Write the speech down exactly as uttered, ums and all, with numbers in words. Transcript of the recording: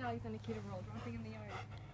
tags on Akita rolled, one thing in the yard.